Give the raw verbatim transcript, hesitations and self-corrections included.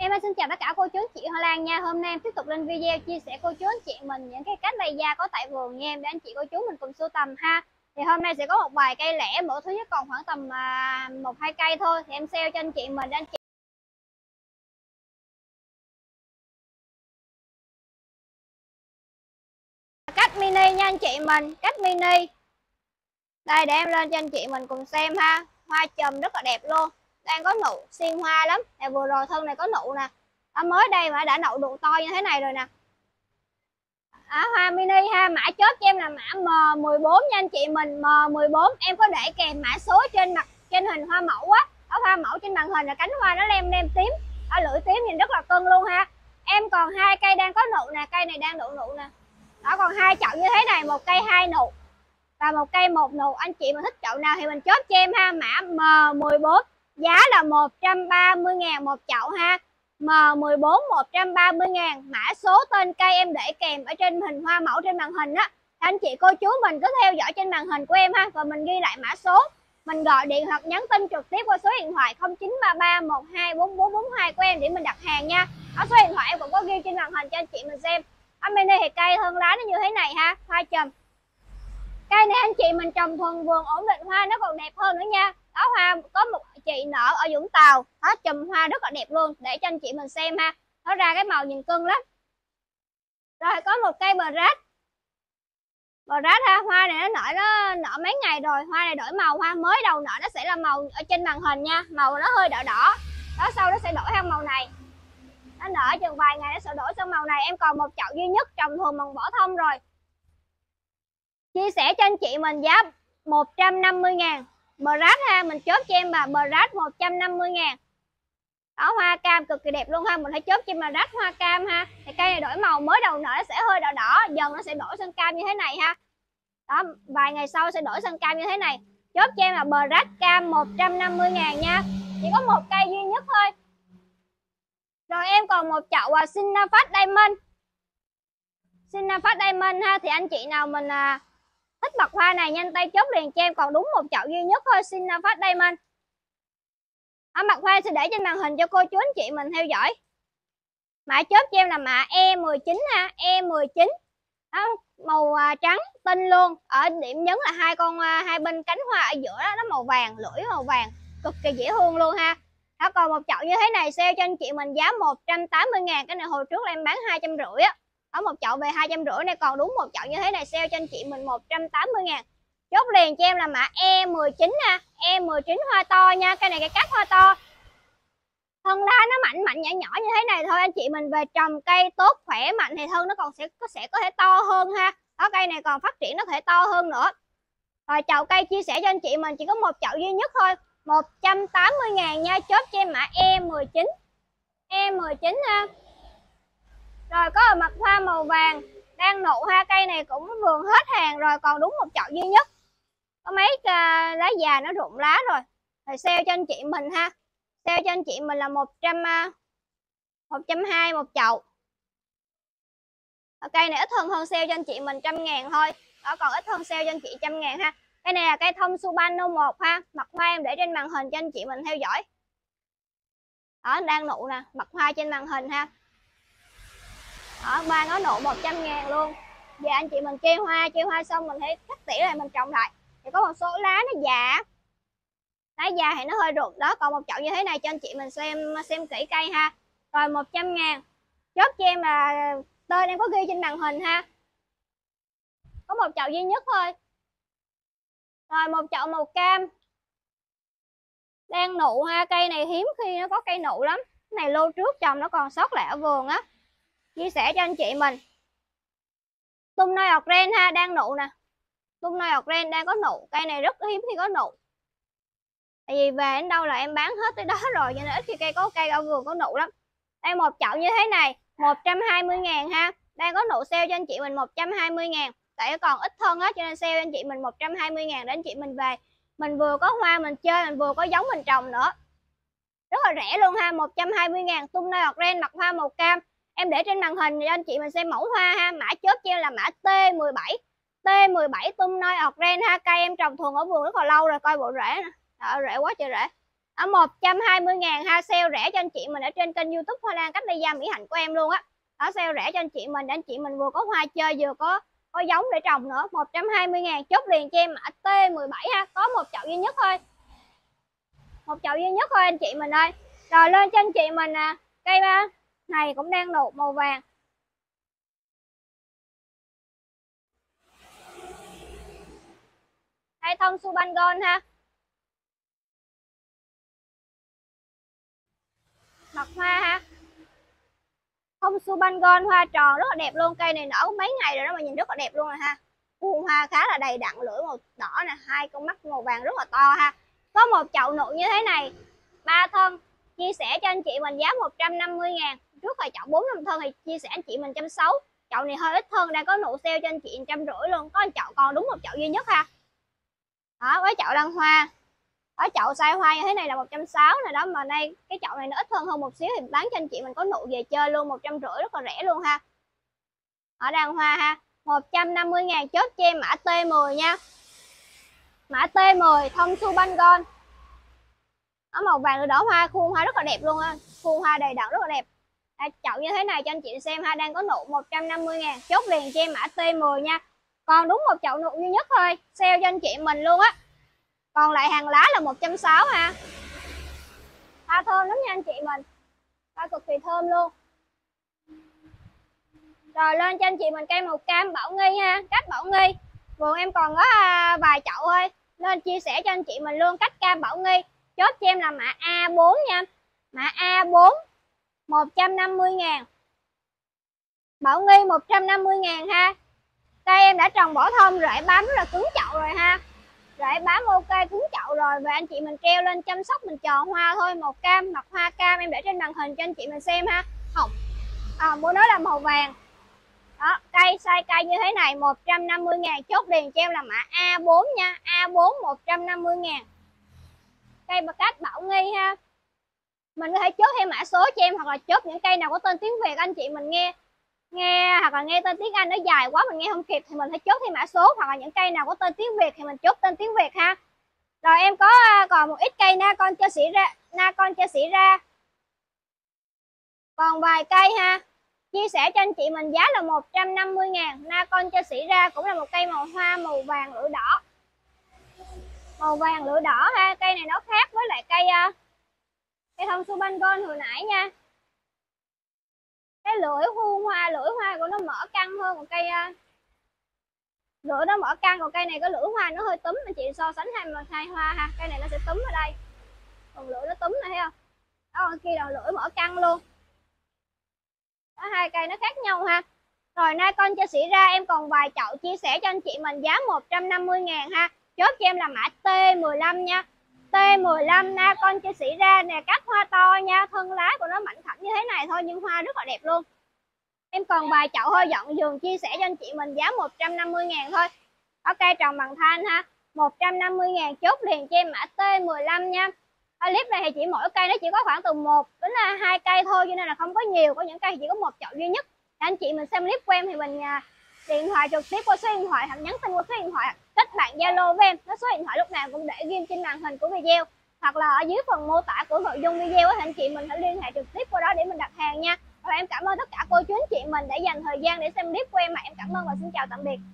Em xin chào tất cả cô chú anh chị Hoa Lan nha. Hôm nay em tiếp tục lên video chia sẻ cô chú anh chị mình những cái cách bày da có tại vườn nha em, để anh chị cô chú mình cùng sưu tầm ha. Thì hôm nay sẽ có một vài cây lẻ, mỗi thứ nhất còn khoảng tầm à, một hai cây thôi, thì em sale cho anh chị mình. Anh chị cách mini nha anh chị mình, cách mini đây để em lên cho anh chị mình cùng xem ha. Hoa chùm rất là đẹp luôn, đang có nụ xiên hoa lắm. Nè, vừa rồi thân này có nụ nè, à, mới đây mà đã nụ độ to như thế này rồi nè. À, hoa mini ha, mã chốt cho em là mã M mười bốn nha anh chị mình, M mười bốn. Em có để kèm mã số trên mặt trên hình hoa mẫu á. Đó, hoa mẫu trên màn hình là cánh hoa nó lem lem tím, đó, lưỡi tím nhìn rất là cưng luôn ha. Em còn hai cây đang có nụ nè, cây này đang nụ nụ nè. Đó, còn hai chậu như thế này, một cây hai nụ và một cây một nụ. Anh chị mà thích chậu nào thì mình chốt cho em ha, mã M mười bốn, giá là một trăm ba mươi ngàn một chậu ha. M mười bốn một trăm ba mươi ngàn, mã số tên cây em để kèm ở trên hình hoa mẫu trên màn hình á. Anh chị cô chú mình cứ theo dõi trên màn hình của em ha, và mình ghi lại mã số, mình gọi điện hoặc nhắn tin trực tiếp qua số điện thoại không chín ba ba một hai bốn bốn bốn hai của em để mình đặt hàng nha. Ở số điện thoại em cũng có ghi trên màn hình cho anh chị mình xem. Ở bên đây thì cây thân lá nó như thế này ha, hoa chùm. Cây này anh chị mình trồng thuần vườn ổn định, hoa nó còn đẹp hơn nữa nha. Đó, hoa có một chị nở ở Vũng Tàu, nó chùm hoa rất là đẹp luôn, để cho anh chị mình xem ha. Nó ra cái màu nhìn cưng lắm. Rồi có một cây bờ rát, bờ rát ha, hoa này nó nở nó nở mấy ngày rồi, hoa này đổi màu ha, mới đầu nở nó sẽ là màu ở trên màn hình nha, màu nó hơi đỏ đỏ. Đó, sau nó sẽ đổi sang màu này, nó nở chừng vài ngày nó sẽ đổi sang màu này. Em còn một chậu duy nhất trồng thuần bằng vỏ thông rồi, chia sẻ cho anh chị mình giá một trăm năm mươi ngàn. Bờ rát ha, mình chốt cho em bà bờ rát một trăm năm mươi ngàn. Đó, hoa cam cực kỳ đẹp luôn ha, mình phải chốt cho em bờ rát hoa cam ha. Thì cây này đổi màu, mới đầu nở nó sẽ hơi đỏ đỏ, dần nó sẽ đổi sang cam như thế này ha. Đó, vài ngày sau sẽ đổi sang cam như thế này. Chốt cho em là bờ rát cam một trăm năm mươi ngàn nha. Chỉ có một cây duy nhất thôi. Rồi em còn một chậu à, Cinnafax Diamond. Cinnafax Diamond ha, thì anh chị nào mình à, thích bật hoa này nhanh tay chốt liền cho em, còn đúng một chậu duy nhất thôi, Cinnafax Diamond. Ở mặt hoa sẽ để trên màn hình cho cô chú anh chị mình theo dõi. Mã chốt cho em là mã E mười chín ha, E mười chín. Đó, màu à, trắng tinh luôn. Ở điểm nhấn là hai con à, hai bên cánh hoa ở giữa đó, nó màu vàng, lưỡi màu vàng, cực kỳ dễ thương luôn ha. Đó, còn một chậu như thế này sale cho anh chị mình giá một trăm tám mươi ngàn. Cái này hồi trước là em bán hai trăm rưỡi á. Ở một chậu về hai trăm rưỡi, này còn đúng một chậu như thế này sale cho anh chị mình một trăm tám mươi ngàn. Chốt liền cho em là mã E mười chín ha, E mười chín hoa to nha. Cây này cây cát hoa to, thân lá nó mạnh mạnh nhỏ nhỏ như thế này thôi. Anh chị mình về trồng cây tốt khỏe mạnh thì thân nó còn sẽ có sẽ có thể to hơn ha. Đó, cây này còn phát triển nó có thể to hơn nữa. Rồi chậu cây chia sẻ cho anh chị mình chỉ có một chậu duy nhất thôi, một trăm tám mươi ngàn nha. Chốt cho em mã E mười chín, E mười chín ha. Rồi có ở mặt hoa màu vàng đang nụ ha, cây này cũng vườn hết hàng rồi, còn đúng một chậu duy nhất. Có mấy lá già nó rụng lá rồi. Rồi sale cho anh chị mình ha. Sale cho anh chị mình là một trăm một trăm hai mươi một chậu. Ở cây này ít hơn hơn sale cho anh chị mình trăm ngàn thôi. Đó, còn ít hơn sale cho anh chị trăm ngàn ha. Cây này là cây thông Subano một ha. Mặt hoa em để trên màn hình cho anh chị mình theo dõi. Đó, đang nụ nè, mặt hoa trên màn hình ha. Ở ba nó nụ một trăm ngàn luôn. Giờ anh chị mình kê hoa, kê hoa xong mình thấy cắt tỉa lại mình trồng lại. Thì có một số lá nó già, lá già thì nó hơi rụng. Đó, còn một chậu như thế này cho anh chị mình xem xem kỹ cây ha. Rồi một trăm ngàn. Chốt cho em là tên em có ghi trên màn hình ha. Có một chậu duy nhất thôi. Rồi một chậu màu cam đang nụ ha, cây này hiếm khi nó có cây nụ lắm. Cái này lô trước trồng nó còn sót lại ở vườn á. Chia sẻ cho anh chị mình. Tung nai organ ha, đang nụ nè. Tung nai organ đang có nụ, cây này rất hiếm khi có nụ. Tại vì về đến đâu là em bán hết tới đó rồi, cho nên ít khi cây có cây ở vườn có nụ lắm. Đây một chậu như thế này, một trăm hai mươi ngàn ha. Đang có nụ sale cho anh chị mình một trăm hai mươi ngàn. Tại nó còn ít hơn á, cho nên sale cho anh chị mình một trăm hai mươi ngàn để anh chị mình về. Mình vừa có hoa mình chơi, mình vừa có giống mình trồng nữa. Rất là rẻ luôn ha, một trăm hai mươi ngàn. Tung nai organ mặt hoa màu cam. Em để trên màn hình cho anh chị mình xem mẫu hoa ha. Mã chốt cho em là mã T mười bảy. T mười bảy tung nai organ ha. Cây em trồng thuần ở vườn rất là lâu rồi, coi bộ rễ nè. Đó, rễ quá trời rễ. Ở một trăm hai mươi ngàn ha, sale rẻ cho anh chị mình ở trên kênh YouTube Hoa Lan cách đây da Mỹ Hạnh của em luôn á. Đó, sale rẻ cho anh chị mình để anh chị mình vừa có hoa chơi vừa có có giống để trồng nữa. Một trăm hai mươi ngàn chốt liền cho em mã T mười bảy ha, có một chậu duy nhất thôi. Một chậu duy nhất thôi anh chị mình ơi. Rồi lên cho anh chị mình à, cây ba này cũng đang nụ màu vàng. Hay thông Suban Gold ha. Mặt hoa ha. Thông Suban Gold hoa tròn rất là đẹp luôn. Cây này nở mấy ngày rồi đó mà nhìn rất là đẹp luôn rồi ha. Khuôn hoa khá là đầy đặn, lưỡi màu đỏ nè, hai con mắt màu vàng rất là to ha. Có một chậu nụ như thế này, ba thân, chia sẻ cho anh chị mình giá một trăm năm mươi ngàn. Trước là chậu bốn năm thân thì chia sẻ anh chị mình một trăm sáu mươi. Chậu này hơi ít thân, đang có nụ sale cho anh chị một trăm rưỡi luôn. Có một chậu còn đúng một chậu duy nhất ha. Đó, với chậu đăng hoa. Ở chậu size hoa như thế này là một trăm sáu mươi nè đó, mà đây cái chậu này nó ít hơn hơn một xíu thì bán cho anh chị mình có nụ về chơi luôn một trăm rưỡi, rất là rẻ luôn ha. Ở đăng hoa ha, một trăm năm mươi ngàn chốt cho em mã T mười nha. Mã T mười thông Suban Gold. Ở màu vàng lửa đỏ hoa, khuôn hoa rất là đẹp luôn ha. Khuôn hoa đầy đặn rất là đẹp. À, chậu như thế này cho anh chị xem ha, đang có nụ một trăm năm mươi ngàn, chốt liền cho em mã T mười nha. Còn đúng một chậu nụ duy nhất thôi, sale cho anh chị mình luôn á. Còn lại hàng lá là một trăm sáu mươi ha. Hoa thơm lắm nha anh chị mình. Hoa cực kỳ thơm luôn. Rồi lên cho anh chị mình cây màu cam Bảo Nghi ha, cách Bảo Nghi. Vườn em còn có vài chậu thôi. Nên chia sẻ cho anh chị mình luôn cách cam Bảo Nghi. Chốt cho em là mã A bốn nha. Mã A bốn một trăm năm mươi ngàn. Bảo Nghi một trăm năm mươi ngàn ha. Cây em đã trồng bỏ thơm, rễ bám rất là cứng chậu rồi ha. Rễ bám ok cứng chậu rồi. Và anh chị mình treo lên chăm sóc, mình chờ hoa thôi. Màu cam, mặt hoa cam em để trên màn hình cho anh chị mình xem ha. Hồng à, bố nói là màu vàng. Đó, cây size cây như thế này một trăm năm mươi ngàn, chốt liền cho em là mã A bốn nha. A bốn một trăm năm mươi ngàn. Cây bạc cát Bảo Nghi ha. Mình có thể chốt thêm mã số cho em, hoặc là chốt những cây nào có tên tiếng Việt anh chị mình nghe nghe hoặc là nghe tên tiếng Anh nó dài quá mình nghe không kịp thì mình phải chốt thêm mã số, hoặc là những cây nào có tên tiếng Việt thì mình chốt tên tiếng Việt ha. Rồi em có còn một ít cây na con cho xỉ ra, na con cho xỉ ra. Còn vài cây ha. Chia sẻ cho anh chị mình giá là một trăm năm mươi ngàn. Na con cho xỉ ra cũng là một cây màu hoa màu vàng lửa đỏ. Màu vàng lửa đỏ ha. Cây này nó khác với lại cây cây thông Suban Gold hồi nãy nha. Cái lưỡi khuôn hoa, lưỡi hoa của nó mở căng hơn một cây lưỡi nó mở căng, còn cây này có lưỡi hoa nó hơi túm, anh chị so sánh hai hai hoa ha. Cây này nó sẽ túm ở đây, còn lưỡi nó túm này thấy không? Đó, còn kia là lưỡi mở căng luôn. Đó, hai cây nó khác nhau ha. Rồi nay con cho xỉ ra em còn vài chậu chia sẻ cho anh chị mình giá một trăm năm mươi ngàn ha. Chốt cho em là mã T mười lăm nha. T mười lăm na con cho xỉ ra nè, cắt hoa to nha, thân lá của nó mảnh khảnh như thế này thôi nhưng hoa rất là đẹp luôn. Em còn vài chậu hơi dọn giường chia sẻ cho anh chị mình giá một trăm năm mươi ngàn thôi. Ở cây trồng bằng than ha, một trăm năm mươi ngàn, chốt liền cho em mã T mười lăm nha. Ở clip này thì chỉ mỗi cây nó chỉ có khoảng từ một đến là hai cây thôi, cho nên là không có nhiều, có những cây chỉ có một chậu duy nhất. Để anh chị mình xem clip của em thì mình điện thoại trực tiếp qua số điện thoại hoặc nhắn tin qua số điện thoại, kết bạn Zalo với em. Nó số điện thoại lúc nào cũng để ghim trên màn hình của video, hoặc là ở dưới phần mô tả của nội dung video thì anh chị mình hãy liên hệ trực tiếp qua đó để mình đặt hàng nha. Và em cảm ơn tất cả cô chú anh chị mình đã dành thời gian để xem clip của em. Mà em cảm ơn và xin chào tạm biệt.